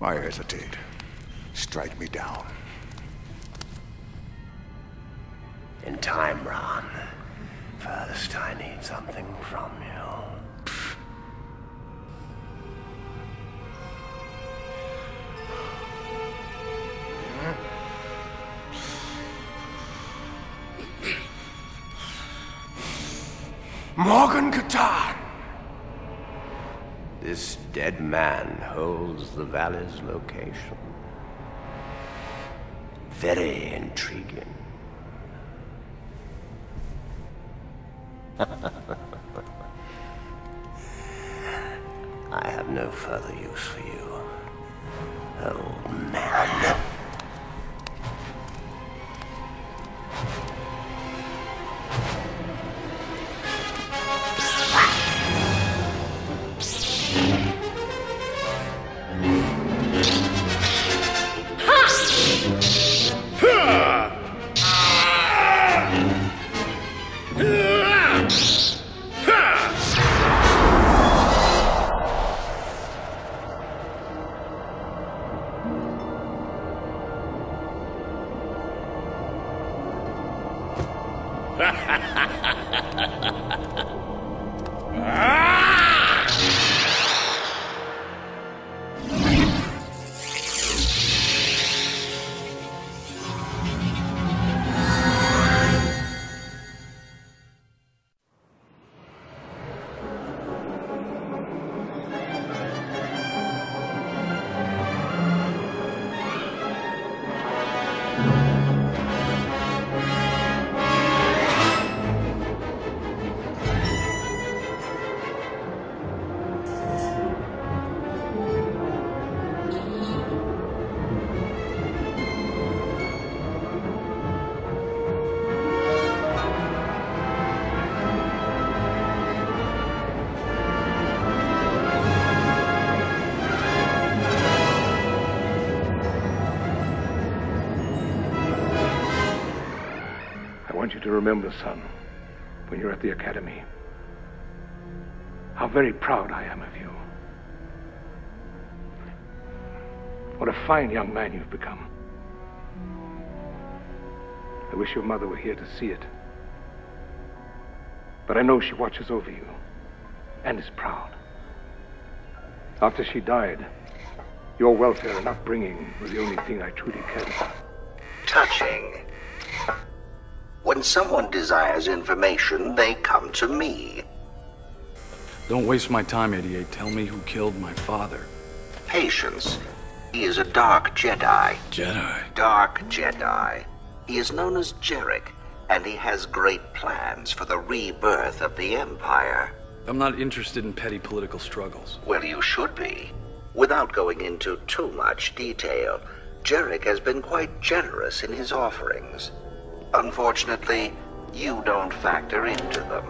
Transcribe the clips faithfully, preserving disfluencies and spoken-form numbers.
Why hesitate? Strike me down. In time, Rahn. First, I need something from you. Morgan Katarn! This dead man holds the valley's location. Very intriguing. I have no further use for you, old man. I want you to remember, son, when you're at the academy, how very proud I am of you. What a fine young man you've become. I wish your mother were here to see it. But I know she watches over you and is proud. After she died, your welfare and upbringing were the only thing I truly cared about. Touching. When someone desires information, they come to me. Don't waste my time, eighty-eight. Tell me who killed my father. Patience. He is a dark Jedi. Jedi? Dark Jedi. He is known as Jerec, and he has great plans for the rebirth of the Empire. I'm not interested in petty political struggles. Well, you should be. Without going into too much detail, Jerec has been quite generous in his offerings. Unfortunately, you don't factor into them.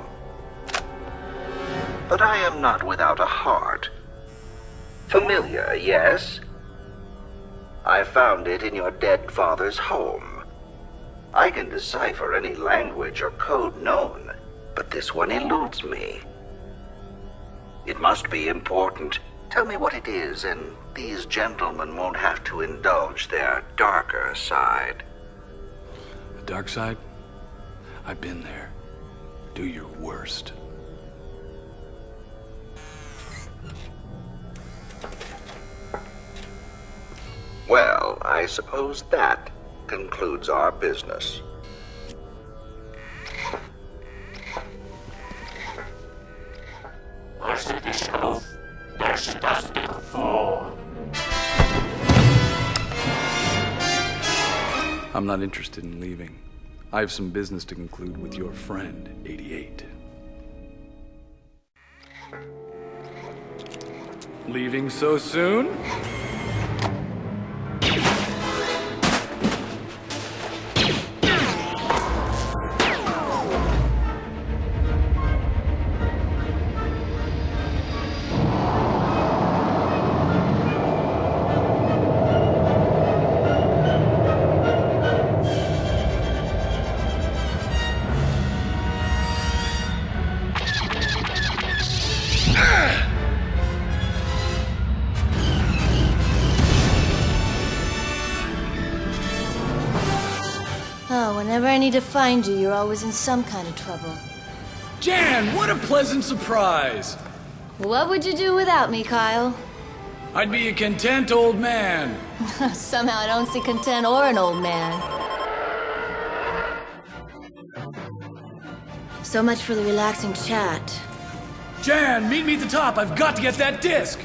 But I am not without a heart. Familiar, yes? I found it in your dead father's home. I can decipher any language or code known, but this one eludes me. It must be important. Tell me what it is, and these gentlemen won't have to indulge their darker side. The dark side? I've been there. Do your worst. Well, I suppose that concludes our business. I'm not interested in leaving. I have some business to conclude with your friend, eighty-eight. Leaving so soon? Oh, whenever I need to find you, you're always in some kind of trouble. Jan, what a pleasant surprise! What would you do without me, Kyle? I'd be a content old man. Somehow I don't see content or an old man. So much for the relaxing chat. Jan, meet me at the top. I've got to get that disc.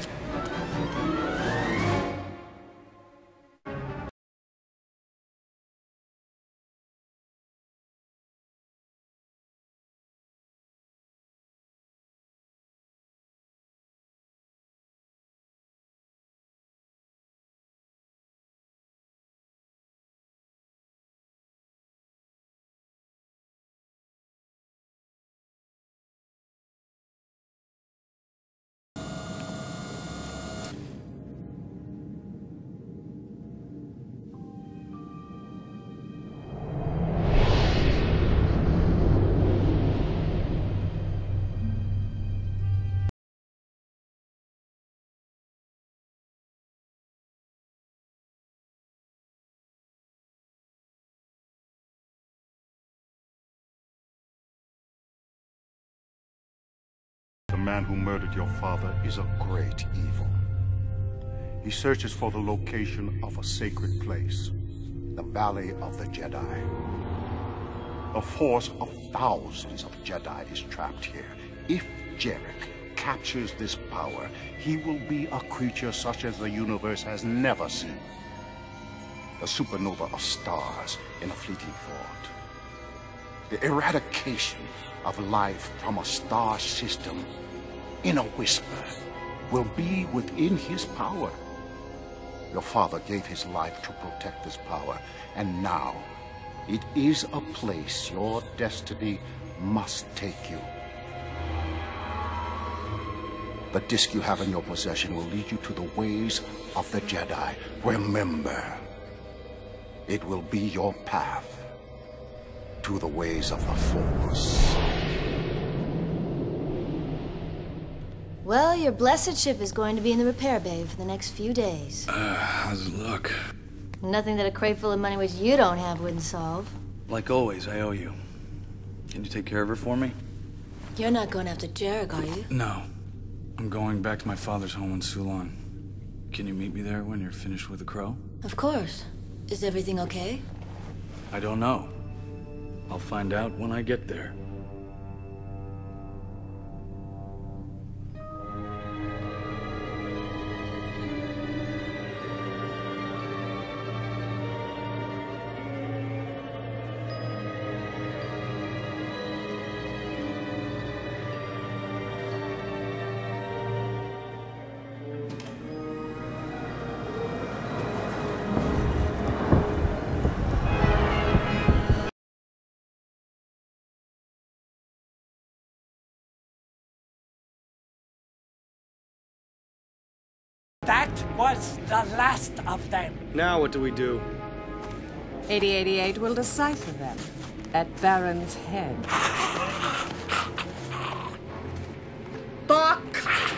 The man who murdered your father is a great evil. He searches for the location of a sacred place, the Valley of the Jedi. A force of thousands of Jedi is trapped here. If Jerec captures this power, he will be a creature such as the universe has never seen. A supernova of stars in a fleeting thought. The eradication of life from a star system in a whisper will be within his power. Your father gave his life to protect this power, and now it is a place your destiny must take you. The disc you have in your possession will lead you to the ways of the Jedi. Remember, it will be your path to the ways of the Force. Well, your blessed ship is going to be in the repair bay for the next few days. Uh, how's it look? Nothing that a crate full of money which you don't have wouldn't solve. Like always, I owe you. Can you take care of her for me? You're not going after Jerec, are you? No. I'm going back to my father's home in Sulan. Can you meet me there when you're finished with the crow? Of course. Is everything okay? I don't know. I'll find out when I get there. That was the last of them. Now what do we do? eighty eighty-eight will decipher them at Baron's Head. Buck!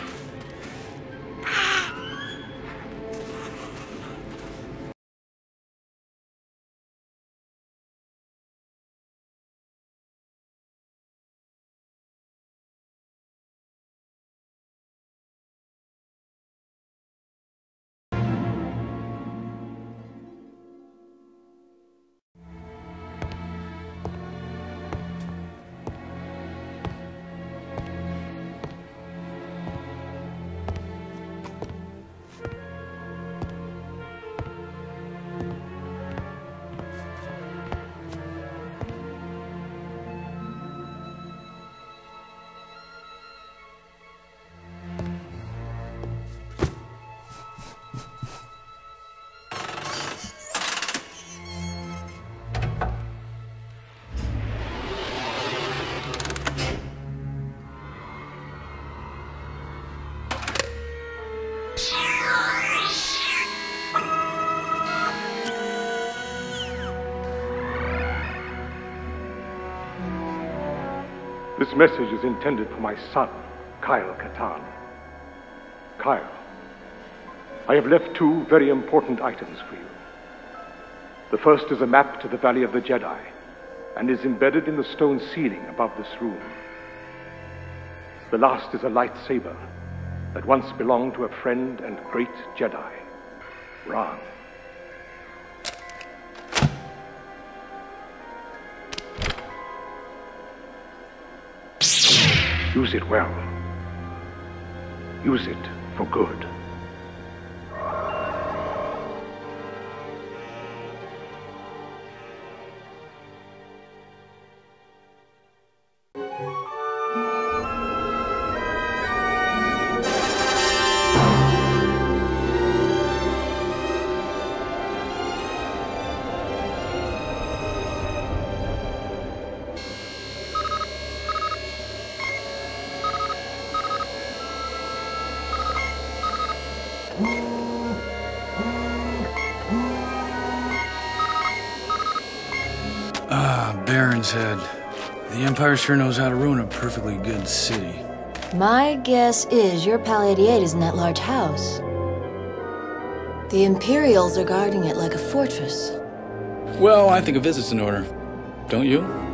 This message is intended for my son, Kyle Katarn. Kyle, I have left two very important items for you. The first is a map to the Valley of the Jedi, and is embedded in the stone ceiling above this room. The last is a lightsaber that once belonged to a friend and great Jedi, Rahn. Use it well. Use it for good. Ah, Baron's Head. The Empire sure knows how to ruin a perfectly good city. My guess is your Pal eighty-eight is in that large house. The Imperials are guarding it like a fortress. Well, I think a visit's in order. Don't you?